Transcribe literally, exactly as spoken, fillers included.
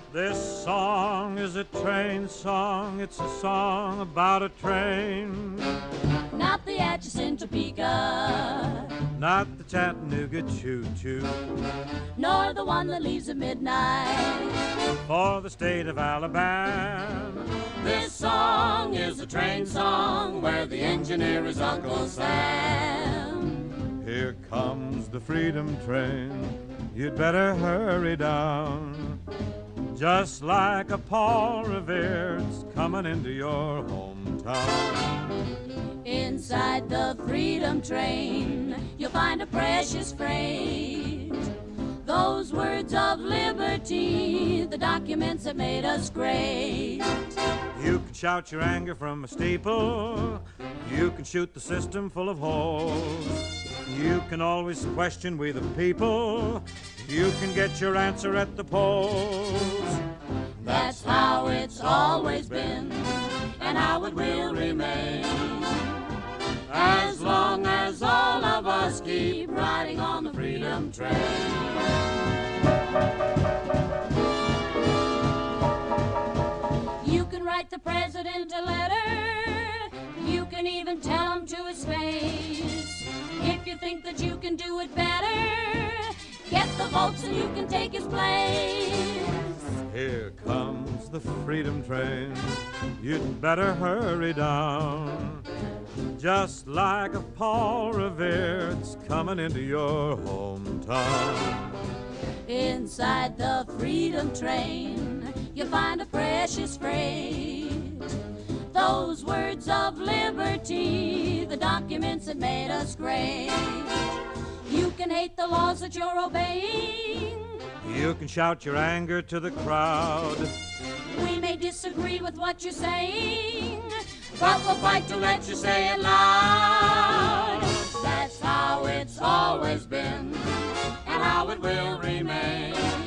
This song is a train song. It's a song about a train. Not the Atchison Topeka, not the Chattanooga choo-choo, nor the one that leaves at midnight for the state of Alabama. This song is a train song where the engineer is Uncle Sam. Here comes the freedom train, you'd better hurry down. Just like a Paul Revere, it's coming into your hometown. Inside the freedom train, you'll find a precious freight. Those words of liberty, the documents that made us great. You can shout your anger from a steeple. You can shoot the system full of holes. You can always question we the people. You can get your answer at the polls. That's how it's always been, and how it will remain, as long as all of us keep riding on the freedom train. You can write the president a letter. You can even tell him to his face. If you think that you can do it better, get the votes and you can take his place. Here comes the freedom train, you'd better hurry down. Just like a Paul Revere, it's coming into your hometown. Inside the freedom train, you'll find a precious freight. Those words of liberty, the documents that made us great. You can hate the laws that you're obeying. You can shout your anger to the crowd. We may disagree with what you're saying, but we'll fight to let you say it loud. That's how it's always been, and how it will remain.